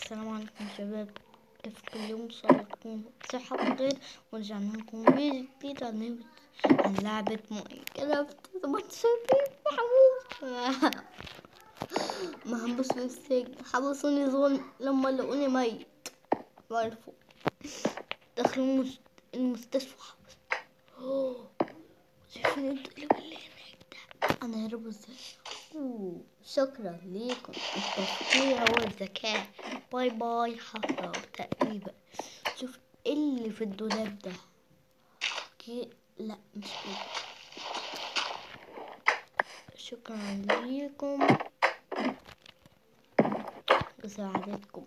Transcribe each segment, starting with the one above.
السلام عليكم شباب، كيف كل يوم إن شاء الله تكون بصحة وخير. ورجعنا لكم فيديو جديد عن لعبة ماينكرافت. ما تشوفين محبوس محبوس في السجن، حبسوني ظلم لما لقوني ميت. عرفوا دخلوا المستشفى حبس. شايفين الدقلب اللي هناك ده؟ انا هرب ازاي؟ شكرا ليكم، التفكير هو الذكاء. باي باي. حفلة تقريبا. شوف ايه اللي في الدولاب ده. لا مش كده. شكرا ليكم مساعدتكم.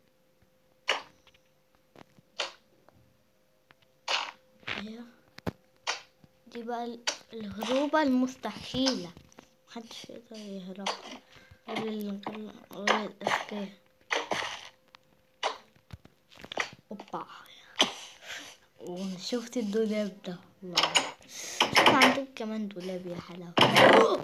دي بقى الهروبة المستحيلة، محدش يقدر يهرب غير الأذكياء. اوبا، وشفت الدولاب ده؟ الله، شوف عندك كمان دولاب يا حلاوة.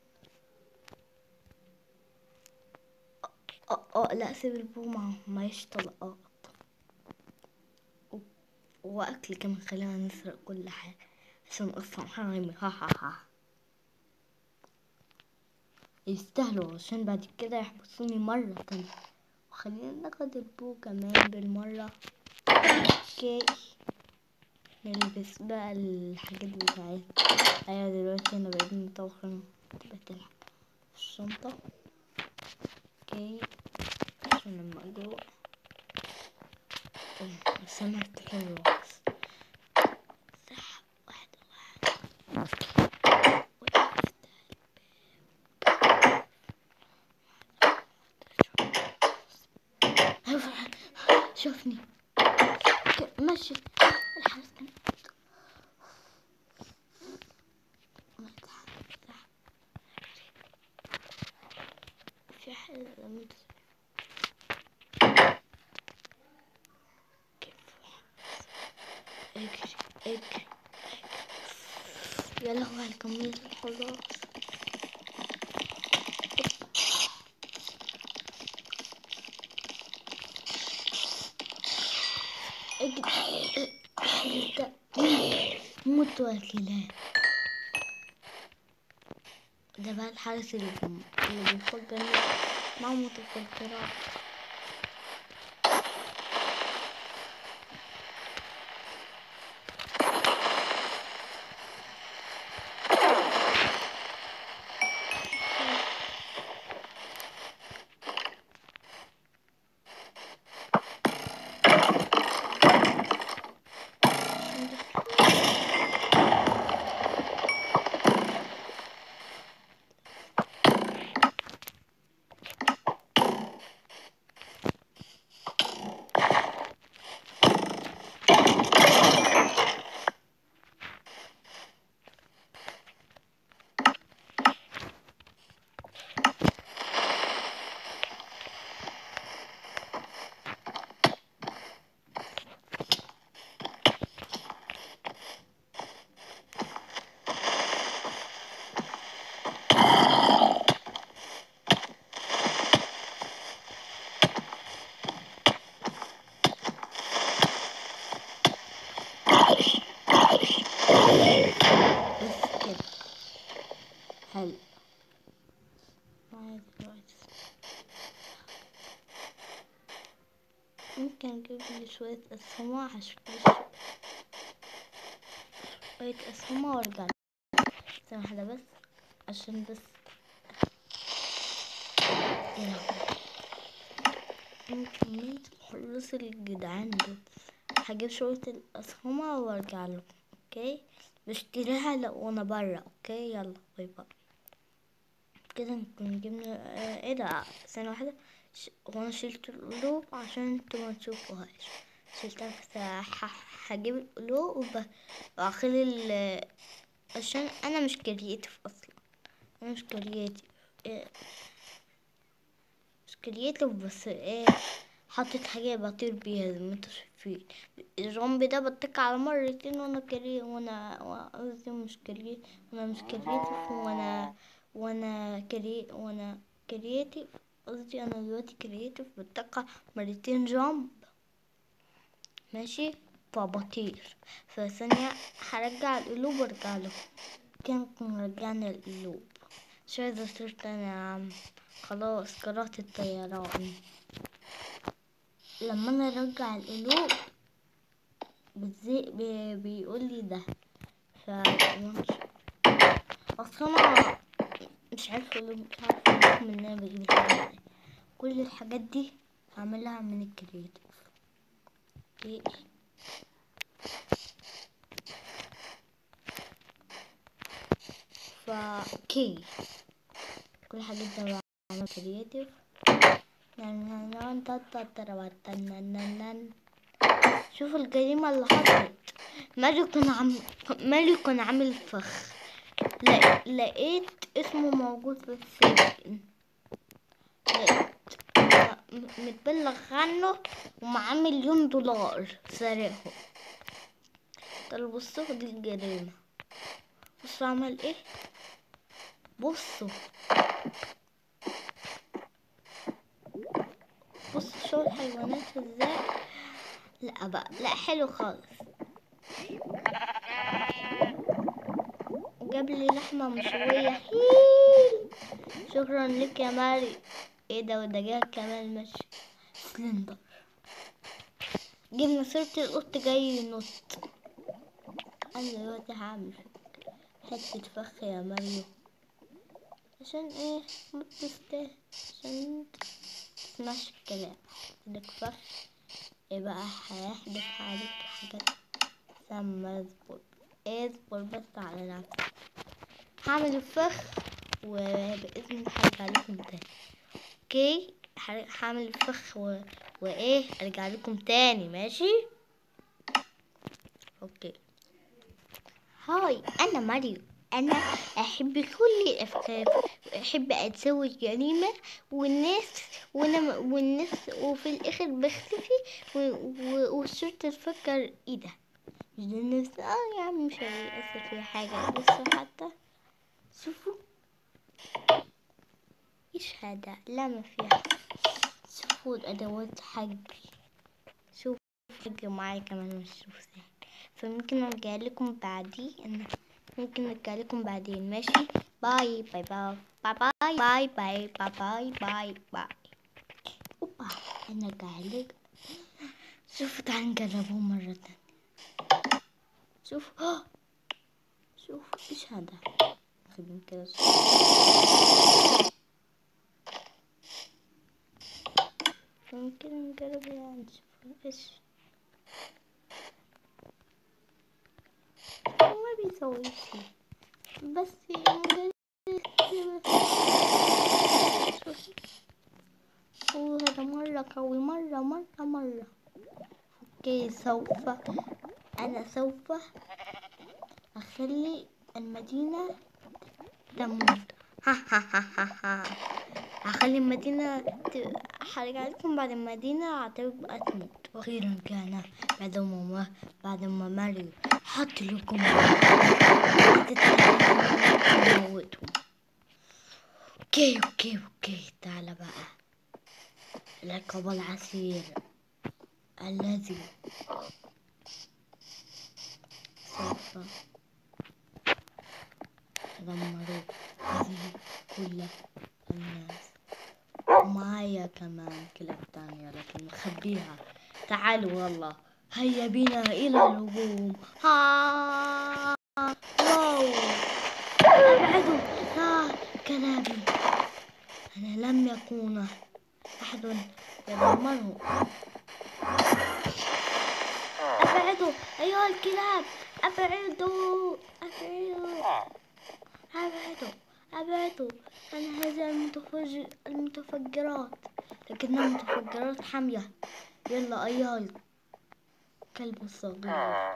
لا سيب البوم ما طلقات واكل كمان. خلينا نسرق كل حاجة عشان اصلا حرامي. ها يستاهلوا عشان بعد كده يحبسوني مرة تانية. وخلينا ناخد البو كمان بالمرة. اوكي، نلبس بقى الحاجات بتاعتنا. ايوه دلوقتي انا بقيت متوخر تبقى تلعب في الشنطة. اوكي عشان لما اجوع سمعت الروكس. صح، واحدة شوفني ماشي. الحارس كان في حاجة اجري. يا لهوي على كمية الحراس. اجري موت وكلاب. ده بقى الحارس اللي بيفجر معه متفجرات. بس كده حلو. معايا دلوقتي ممكن اجيب لي شوية اسهمة عشان شوية اسهمة وارجع. ثانية واحدة بس عشان بس ممكن الحراس الجدعان دول. هجيب شوية الاسهمة وارجع لكم. اوكي بشتريها وانا برا. اوكي يلا باي باي. كده نكون جبنا ايه ده. ثانية واحدة وانا شلت القلوب عشان انتوا ما تشوفوهاش. شلتها بس هجيب القلوب واخلي عشان انا مش كرييتيف اصلا. انا مش كرييتيف بس ايه، حطيت حاجة بطير بيها زي ما انتوا شايفين. الزومبي ده بتك على مرتين وانا كري وانا قصدي مش كرييتيف وانا كرييتيف. قصدي انا دلوقتي كرييتيف بالطاقة مرتين جامب، ماشي، فبطير. فثانية هرجع القلوب وارجع له. كان رجعنا القلوب. مش عايزة صرت انا يا عم، خلاص كرهت الطيران. لما انا ارجع القلوب بيقول لي ده. ف اصلا مش عارفه من ان انا بجيب الحاجات دي. كل الحاجات دي هعملها من الكرياتيف. اوكي، اوكي كل الحاجات دي بعمل كرياتيف. شوف الجريمة اللي حصلت. ماريو كان عامل فخ. لقيت اسمه موجود في السجن. لقيت متبلغ عنه ومعاه $1,000,000 سرقه. طب بصوا دي الجريمة. بصوا عمل ايه، بصوا شو الحيوانات ازاي. لا بقى، لا حلو خالص. وجاب لي لحمة مشوية. شكرا لك يا ماري. ايه ده، ودجاج كمان ماشي. سلندر. جبنا سيرة القط جاي ينط. انا دلوقتي هعمل حتة فخ يا ماريو. عشان ايه؟ ما تستاهل. عشان تسمعش الكلام. عندك فخ. ايه بقى، هيحدث عليك حاجات. سما اصبر بس على نفسك. هعمل الفخ وبإذن الله هرجع لكم تاني. اوكي، هعمل الفخ وايه ارجع لكم تاني، ماشي. اوكي. هاي، انا ماريو. انا احب كل الافكار، احب اتسوي جريمه والناس وفي الاخر بختفي والشرطه تفكر ايه ده، مش ده الناس. يا عم مش هيأثر فيها حاجه. بصوا حتى شوفوا ايش هذا، لا ما فيها. شوفوا الادوات حقي. شوفوا حقي معايا كمان مش شوف سهل. فممكن ارجع لكم بعدين. ماشي. باي باي باي باي باي باي باي باي باي باي. اوبا، انا قاعد. شوفوا تعالوا نجربوه مرة تانية. شوف ايش هذا. خلينا كده. ممكن نجرب يعني نشوف ايش ما بيسوي شي. بس نجرب. هذا مرة قوي، مرة. اوكي، انا سوف اخلي المدينة تموت. هخلي المدينة هرجع لكم بعد المدينة هتبقى تموت. واخيرا كان بعد ما ماريو حط لكم موتهم. اوكي تعال بقى. العقاب العسير الذي سوف دمروا هذه كل الناس. ومعايا كمان كلاب تانية لكن مخبيها. تعالوا والله، هيا بنا إلى الهجوم. واو، أبعدوا كلابي. أنا لم يكون أحد يدمره. أبعدوا أيها الكلاب، أبعدوا. أنا هذه المتفجرات، لكنها متفجرات حامية. يلا أيها الكلب الصغير.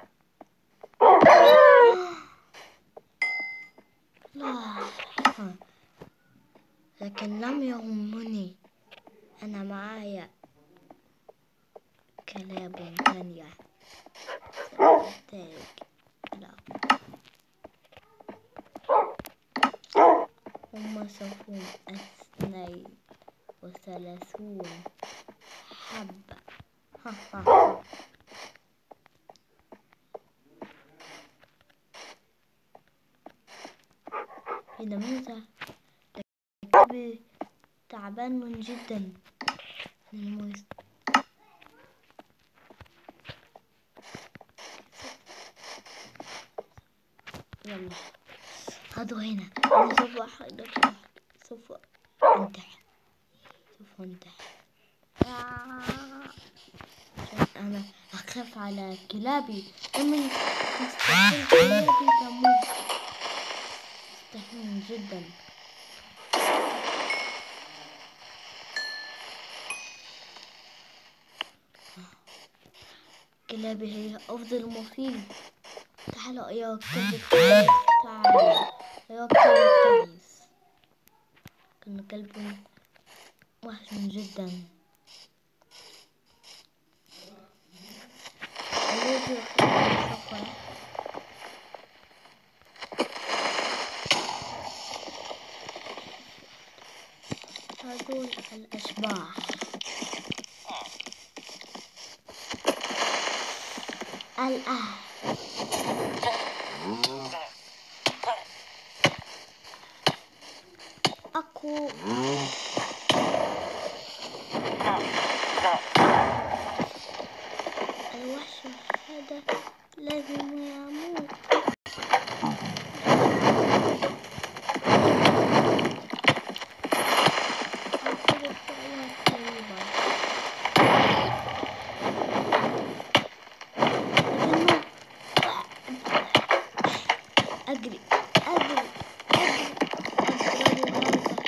لا، لكن لم يهمني. أنا معايا كلاب ثانية سأحتاج. لا، هما سوف اثنين وثلاثون حبة. ها ها ها. هنا ماذا؟ كلبي تعبان جدا. يلا هاتوا هنا. أنا سوف أنتحر. عشان أنا أخاف على كلابي. ومن مستحيل كلابي تموت. مستحيل جدا. كلابي هي أفضل مفيد. تعالوا يا كلب التعيس. تعالوا يا كلب التعيس. كان كلب وحش جدا. هذول الأشباح. أكو الوحش هذا لازم يموت. أجري أجري أجري أضربه هذا.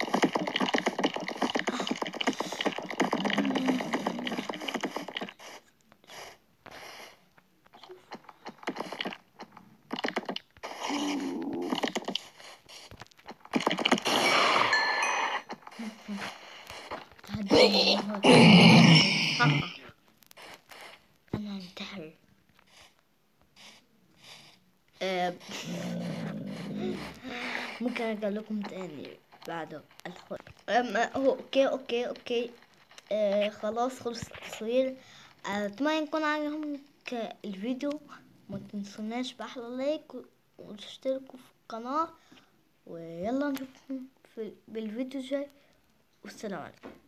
أنا انتحر. ممكن أرجع لكم تاني بعد الحوار. هو أوكي. خلاص خلص التصوير. أتمنى يكون عجبكم الفيديو. ما تنسوناش بأحلى لايك وتشتركوا في القناة. ويلا نشوفكم بالفيديو الجاي. والسلام عليكم.